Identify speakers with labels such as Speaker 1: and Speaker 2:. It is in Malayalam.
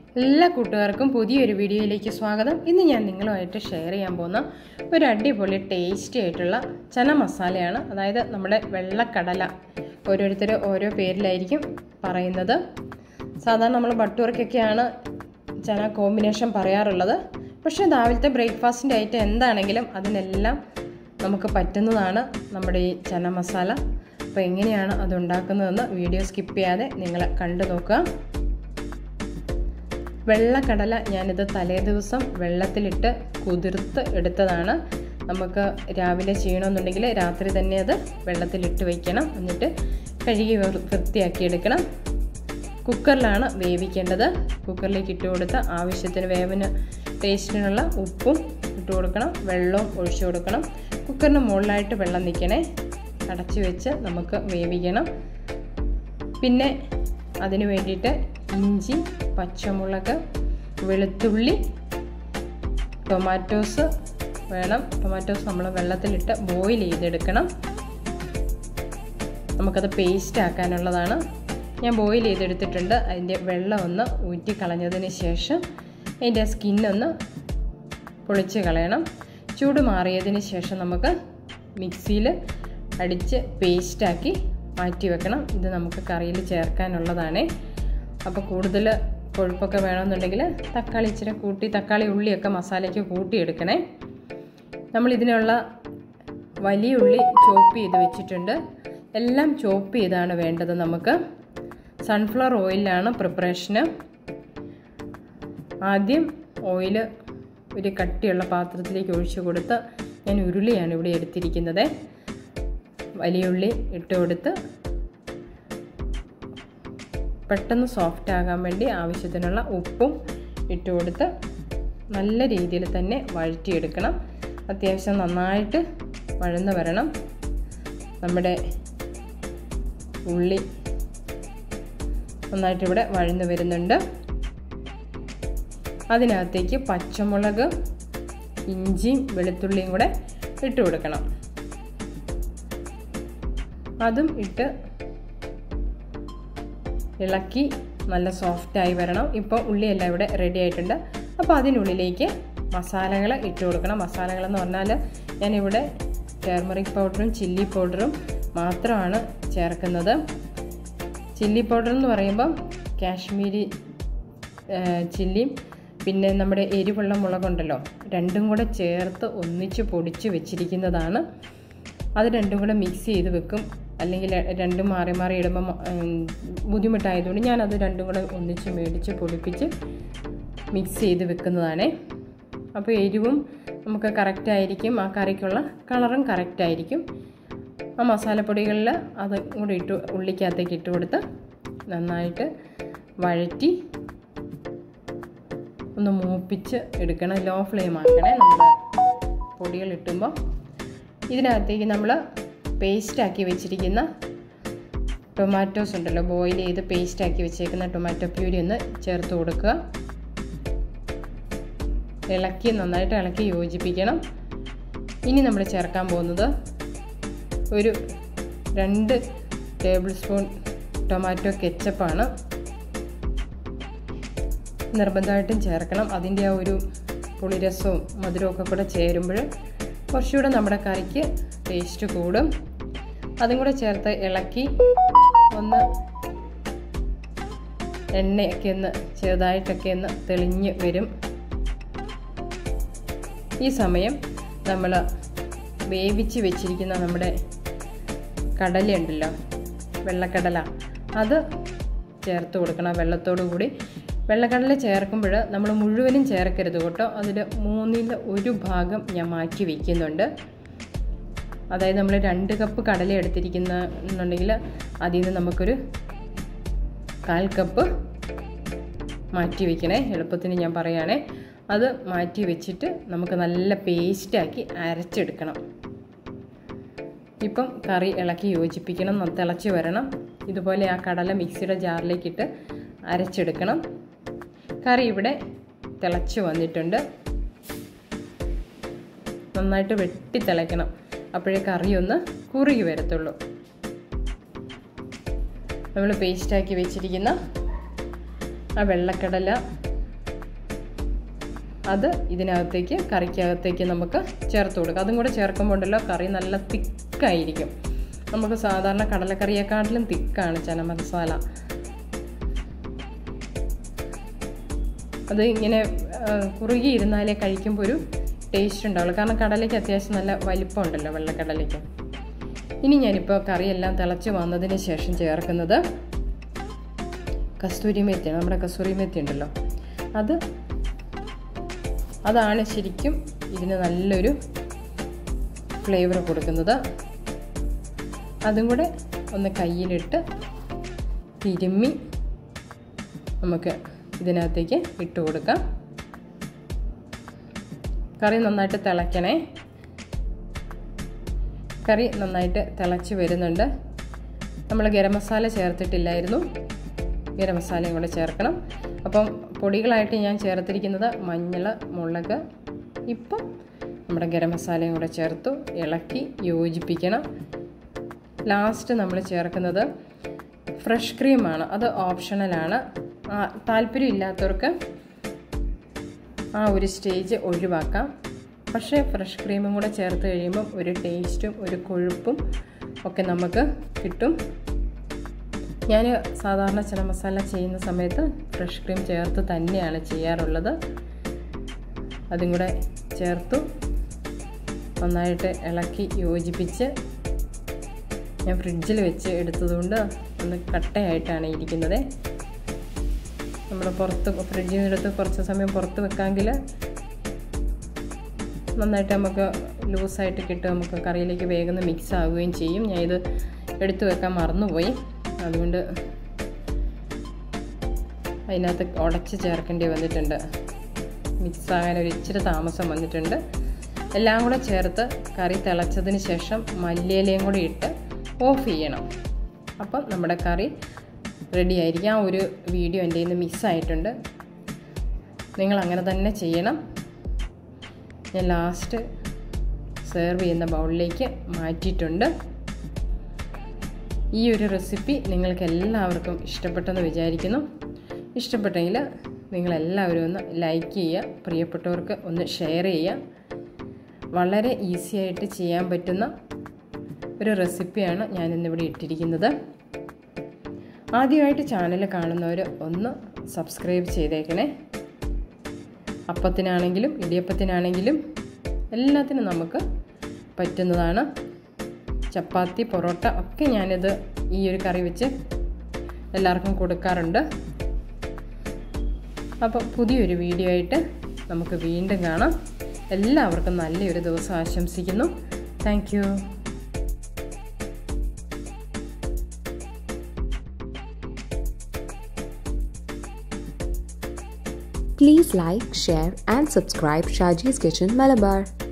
Speaker 1: എല്ലാ കൂട്ടുകാർക്കും പുതിയൊരു വീഡിയോയിലേക്ക് സ്വാഗതം. ഇന്ന് ഞാൻ നിങ്ങളുമായിട്ട് ഷെയർ ചെയ്യാൻ പോകുന്ന ഒരു അടിപൊളി ടേസ്റ്റി ആയിട്ടുള്ള ചന മസാലയാണ്. അതായത് നമ്മുടെ വെള്ളക്കടല. ഓരോരുത്തർ ഓരോ പേരിലായിരിക്കും പറയുന്നത്. സാധാരണ നമ്മൾ ബട്ടൂർക്കൊക്കെയാണ് ചന കോമ്പിനേഷൻ പറയാറുള്ളത്. പക്ഷേ രാവിലത്തെ ബ്രേക്ക്ഫാസ്റ്റിൻ്റെ ഐറ്റം എന്താണെങ്കിലും അതിനെല്ലാം നമുക്ക് പറ്റുന്നതാണ് നമ്മുടെ ഈ ചന മസാല. അപ്പോൾ എങ്ങനെയാണ് അതുണ്ടാക്കുന്നതെന്ന് വീഡിയോ സ്കിപ്പ് ചെയ്യാതെ നിങ്ങൾ കണ്ടു നോക്കുക. വെള്ളക്കടല ഞാനിത് തലേ ദിവസം വെള്ളത്തിലിട്ട് കുതിർത്ത് എടുത്തതാണ്. നമുക്ക് രാവിലെ ചെയ്യണമെന്നുണ്ടെങ്കിൽ രാത്രി തന്നെ അത് വെള്ളത്തിലിട്ട് വയ്ക്കണം. എന്നിട്ട് കഴുകി വൃത്തിയാക്കി എടുക്കണം. കുക്കറിലാണ് വേവിക്കേണ്ടത്. കുക്കറിലേക്ക് ഇട്ട് കൊടുത്ത് ആവശ്യത്തിന് വേവിന് ടേസ്റ്റിനുള്ള ഉപ്പും ഇട്ട് കൊടുക്കണം. വെള്ളവും ഒഴിച്ചു കൊടുക്കണം. കുക്കറിന് മുകളിലായിട്ട് വെള്ളം നിൽക്കണേ. അടച്ചു വെച്ച് നമുക്ക് വേവിക്കണം. പിന്നെ അതിന് വേണ്ടിയിട്ട് ഇഞ്ചി, പച്ചമുളക്, വെളുത്തുള്ളി, ടൊമാറ്റോസ് വേണം. ടൊമാറ്റോസ് നമ്മൾ വെള്ളത്തിലിട്ട് ബോയിൽ ചെയ്തെടുക്കണം. നമുക്കത് പേസ്റ്റ് ആക്കാനുള്ളതാണ്. ഞാൻ ബോയിൽ ചെയ്തെടുത്തിട്ടുണ്ട്. അതിൻ്റെ വെള്ളം ഒന്ന് ഊറ്റി കളഞ്ഞതിന് ശേഷം അതിൻ്റെ സ്കിന്നൊന്ന് പൊളിച്ച് കളയണം. ചൂട് മാറിയതിന് ശേഷം നമുക്ക് മിക്സിയിൽ അടിച്ച് പേസ്റ്റാക്കി മാറ്റി വെക്കണം. ഇത് നമുക്ക് കറിയിൽ ചേർക്കാനുള്ളതാണ്. അപ്പോൾ കൂടുതൽ കൊഴുപ്പൊക്കെ വേണമെന്നുണ്ടെങ്കിൽ തക്കാളി ഇച്ചിരി കൂട്ടി, തക്കാളി ഉള്ളിയൊക്കെ മസാലയ്ക്ക് കൂട്ടിയെടുക്കണേ. നമ്മളിതിനുള്ള വലിയ ഉള്ളി ചോപ്പ് ചെയ്ത് വെച്ചിട്ടുണ്ട്. എല്ലാം ചോപ്പ് ചെയ്താണ് വേണ്ടത് നമുക്ക്. സൺഫ്ലവർ ഓയിലാണ് പ്രിപ്പറേഷന്. ആദ്യം ഓയിൽ ഒരു കട്ടിയുള്ള പാത്രത്തിലേക്ക് ഒഴിച്ചു കൊടുത്ത് ഞാൻ ഉരുളിയാണ് ഇവിടെ എടുത്തിരിക്കുന്നത്. വലിയ ഉള്ളി ഇട്ട് കൊടുത്ത് പെട്ടെന്ന് സോഫ്റ്റ് ആകാൻ വേണ്ടി ആവശ്യത്തിനുള്ള ഉപ്പും ഇട്ട് കൊടുത്ത് നല്ല രീതിയിൽ തന്നെ വഴറ്റിയെടുക്കണം. അത്യാവശ്യം നന്നായിട്ട് വഴന്ന് വരണം. നമ്മുടെ ഉള്ളി നന്നായിട്ട് ഇവിടെ വഴന്ന് വരുന്നുണ്ട്. അതിനകത്തേക്ക് പച്ചമുളക്, ഇഞ്ചിയും വെളുത്തുള്ളിയും കൂടെ ഇട്ട് കൊടുക്കണം. അതും ഇട്ട് ഇളക്കി നല്ല സോഫ്റ്റായി വരണം. ഇപ്പോൾ ഉള്ളിയെല്ലാം ഇവിടെ റെഡി ആയിട്ടുണ്ട്. അപ്പോൾ അതിനുള്ളിലേക്ക് മസാലകൾ ഇട്ട് കൊടുക്കണം. മസാലകളെന്ന് പറഞ്ഞാൽ ഞാനിവിടെ ടർമറിക് പൗഡറും ചില്ലി പൗഡറും മാത്രമാണ് ചേർക്കുന്നത്. ചില്ലി പൗഡർ എന്ന് പറയുമ്പം കാശ്മീരി ചില്ലിയും പിന്നെ നമ്മുടെ എരിവുള്ള മുളകുണ്ടല്ലോ, രണ്ടും കൂടെ ചേർത്ത് ഒന്നിച്ച് പൊടിച്ച് വെച്ചിരിക്കുന്നതാണ്. അത് രണ്ടും കൂടെ മിക്സ് ചെയ്ത് വെക്കും. അല്ലെങ്കിൽ രണ്ടും മാറി മാറി ഇടുമ്പം ബുദ്ധിമുട്ടായതുകൊണ്ട് ഞാനത് രണ്ടും കൂടെ ഒന്നിച്ച് മേടിച്ച് പൊടിപ്പിച്ച് മിക്സ് ചെയ്ത് വെക്കുന്നതാണ്. അപ്പോൾ എരിവും നമുക്ക് കറക്റ്റായിരിക്കും. ആ കറിക്കുള്ള കളറും കറക്റ്റായിരിക്കും. ആ മസാലപ്പൊടികളിൽ അത് കൂടെ ഇട്ട് ഉള്ളിക്കകത്തേക്ക് ഇട്ട് കൊടുത്ത് നന്നായിട്ട് വഴറ്റി ഒന്ന് മൂപ്പിച്ച് എടുക്കണം. ലോ ഫ്ലെയിം ആക്കണേ നമ്മൾ പൊടികൾ ഇട്ടുമ്പോൾ. ഇതിനകത്തേക്ക് നമ്മൾ പേസ്റ്റാക്കി വെച്ചിരിക്കുന്ന ടൊമാറ്റോസ് ഉണ്ടല്ലോ, ബോയിൽ ചെയ്ത് പേസ്റ്റാക്കി വെച്ചേക്കുന്ന ടൊമാറ്റോ പ്യൂരി ഒന്ന് ചേർത്ത് കൊടുക്കുക. നന്നായിട്ട് ഇളക്കി യോജിപ്പിക്കണം. ഇനി നമ്മൾ ചേർക്കാൻ പോകുന്നത് ഒരു 2 ടേബിൾ സ്പൂൺ ടൊമാറ്റോ കെച്ചപ്പാണ്. നിർബന്ധമായിട്ടും ചേർക്കണം. അതിൻ്റെ ആ ഒരു പുളിരസവും മധുരവും ഒക്കെ കൂടെ ചേരുമ്പോൾ കുറച്ചുകൂടെ നമ്മുടെ കറിക്ക് ടേസ്റ്റ് കൂടും. അതും കൂടെ ചേർത്ത് ഇളക്കി ഒന്ന് എണ്ണയൊക്കെ ഒന്ന് ചെറുതായിട്ടൊക്കെ ഒന്ന് തെളിഞ്ഞ് വരും. ഈ സമയം നമ്മൾ വേവിച്ച് വെച്ചിരിക്കുന്ന നമ്മുടെ കടലയുണ്ടല്ലോ, വെള്ളക്കടല, അത് ചേർത്ത് കൊടുക്കണം വെള്ളത്തോടു കൂടി. വെള്ളക്കടല ചേർക്കുമ്പോൾ നമ്മൾ മുഴുവനും ചേർക്കരുത് കേട്ടോ. അതിൽ 1/3 ഭാഗം ഞാൻ മാറ്റി വയ്ക്കുന്നുണ്ട്. അതായത് നമ്മൾ 2 കപ്പ് കടല എടുത്തിരിക്കുന്നുണ്ടെങ്കിൽ അതിൽ നിന്ന് നമുക്കൊരു 1/4 കപ്പ് മാറ്റി വയ്ക്കണേ. എളുപ്പത്തിന് ഞാൻ പറയുകയാണേ. അത് മാറ്റി വെച്ചിട്ട് നമുക്ക് നല്ല പേസ്റ്റാക്കി അരച്ചെടുക്കണം. ഇപ്പം കറി ഇളക്കി യോജിപ്പിക്കണം. തിളച്ച് വരണം. ഇതുപോലെ ആ കടല മിക്സിയുടെ ജാറിലേക്കിട്ട് അരച്ചെടുക്കണം. കറി ഇവിടെ തിളച്ച് വന്നിട്ടുണ്ട്. നന്നായിട്ട് വെട്ടി തിളയ്ക്കണം. അപ്പോഴേ കറി ഒന്ന് കുറുകി വരത്തുള്ളൂ. നമ്മൾ പേസ്റ്റാക്കി വെച്ചിരിക്കുന്ന ആ വെള്ളക്കടല അത് ഇതിനകത്തേക്ക് കറിക്കകത്തേക്ക് നമുക്ക് ചേർത്ത് കൊടുക്കാം. അതും കൂടെ ചേർക്കുമ്പോൾ ഉണ്ടല്ലോ കറി നല്ല തിക്കായിരിക്കും. നമുക്ക് സാധാരണ കടലക്കറിയെക്കാട്ടിലും തിക്കാണ് ചന മസാല. അത് ഇങ്ങനെ കുറുകി ഇരുന്നാലേ കഴിക്കുമ്പോൾ ഒരു ടേസ്റ്റ് ഉണ്ടാവുള്ളൂ. കാരണം കടലയ്ക്ക് അത്യാവശ്യം നല്ല വലിപ്പമുണ്ടല്ലോ, വെള്ളക്കടലയ്ക്ക്. ഇനി ഞാനിപ്പോൾ കറിയെല്ലാം തിളച്ച് വന്നതിന് ശേഷം ചേർക്കുന്നത് കസ്തൂരി മേത്തിയാണ്. നമ്മുടെ കസ്തൂരി മേത്തി ഉണ്ടല്ലോ, അതാണ് ശരിക്കും ഇതിന് നല്ലൊരു ഫ്ലേവർ കൊടുക്കുന്നത്. അതും കൂടെ ഒന്ന് കയ്യിലിട്ട് തിരുമ്മി നമുക്ക് ഇതിനകത്തേക്ക് ഇട്ട് കൊടുക്കാം. കറി നന്നായിട്ട് തിളയ്ക്കണേ. കറി നന്നായിട്ട് തിളച്ച് വരുന്നുണ്ട്. നമ്മൾ ഗരം മസാല ചേർത്തിട്ടില്ലായിരുന്നു, ഗരം മസാലയും കൂടെ ചേർക്കണം. അപ്പം പൊടികളായിട്ട് ഞാൻ ചേർത്തിരിക്കുന്നത് മഞ്ഞൾ, മുളക്. ഇപ്പം നമ്മുടെ ഗരം മസാലയും കൂടെ ചേർത്തു ഇളക്കി യോജിപ്പിക്കണം. ലാസ്റ്റ് നമ്മൾ ചേർക്കുന്നത് ഫ്രഷ് ക്രീമാണ്. അത് ഓപ്ഷണലാണ്. താല്പര്യമില്ലാത്തവർക്ക് ആ ഒരു സ്റ്റേജ് ഒഴിവാക്കാം. പക്ഷേ ഫ്രഷ് ക്രീമും കൂടെ ചേർത്ത് കഴിയുമ്പം ഒരു ടേസ്റ്റും ഒരു കൊഴുപ്പും ഒക്കെ നമുക്ക് കിട്ടും. ഞാൻ സാധാരണ ചന മസാല ചെയ്യുന്ന സമയത്ത് ഫ്രഷ് ക്രീം ചേർത്ത് തന്നെയാണ് ചെയ്യാറുള്ളത്. അതും കൂടെ ചേർത്തു നന്നായിട്ട് ഇളക്കി യോജിപ്പിച്ച് ഞാൻ ഫ്രിഡ്ജിൽ വെച്ച് എടുത്തതുകൊണ്ട് ഒന്ന് കട്ടയായിട്ടാണ് ഇരിക്കുന്നത്. നമ്മൾ ഫ്രിഡ്ജിൽ നിന്നെടുത്ത് കുറച്ച് സമയം പുറത്ത് വെക്കാമെങ്കിൽ നന്നായിട്ട് നമുക്ക് ലൂസായിട്ട് കിട്ടും. നമുക്ക് കറിയിലേക്ക് വേഗം മിക്സ് ആവുകയും ചെയ്യും. ഞാൻ ഇത് എടുത്തു വെക്കാൻ മറന്നുപോയി, അതുകൊണ്ട് അതിനകത്ത് ഉടച്ച് ചേർക്കേണ്ടി വന്നിട്ടുണ്ട്. മിക്സ് ആകാൻ ഒരു ഇച്ചിരി താമസം വന്നിട്ടുണ്ട്. എല്ലാം കൂടെ ചേർത്ത് കറി തിളച്ചതിന് ശേഷം മല്ലിയിലയും കൂടി ഇട്ട് ഓഫ് ചെയ്യണം. അപ്പം നമ്മുടെ കറി റെഡി ആയിരിക്കും. ആ ഒരു വീഡിയോ എൻ്റെ കയ്യിൽ നിന്ന് മിസ്സായിട്ടുണ്ട്. നിങ്ങൾ അങ്ങനെ തന്നെ ചെയ്യണം. ഞാൻ ലാസ്റ്റ് സെർവ് ചെയ്യുന്ന ബൗളിലേക്ക് മാറ്റിയിട്ടുണ്ട്. ഈ ഒരു റെസിപ്പി നിങ്ങൾക്ക് എല്ലാവർക്കും ഇഷ്ടപ്പെട്ടെന്ന് വിചാരിക്കുന്നു. ഇഷ്ടപ്പെട്ടെങ്കിൽ നിങ്ങളെല്ലാവരും ഒന്ന് ലൈക്ക് ചെയ്യുക, പ്രിയപ്പെട്ടവർക്ക് ഒന്ന് ഷെയർ ചെയ്യുക. വളരെ ഈസി ആയിട്ട് ചെയ്യാൻ പറ്റുന്ന ഒരു റെസിപ്പിയാണ് ഞാനിന്നിവിടെ ഇട്ടിരിക്കുന്നത്. ആദ്യമായിട്ട് ചാനൽ കാണുന്നവർ ഒന്ന് സബ്സ്ക്രൈബ് ചെയ്തേക്കണേ. അപ്പത്തിനാണെങ്കിലും ഇടിയപ്പത്തിനാണെങ്കിലും എല്ലാത്തിനും നമുക്ക് പറ്റുന്നതാണ്. ചപ്പാത്തി, പൊറോട്ട ഒക്കെ ഞാനിത് ഈ ഒരു കറി വെച്ച് എല്ലാവർക്കും കൊടുക്കാറുണ്ട്. അപ്പോൾ പുതിയൊരു വീഡിയോ ആയിട്ട് നമുക്ക് വീണ്ടും കാണാം. എല്ലാവർക്കും നല്ലൊരു ദിവസം ആശംസിക്കുന്നു. Thank you.
Speaker 2: Please like, share and subscribe Shaji's Kitchen Malabar.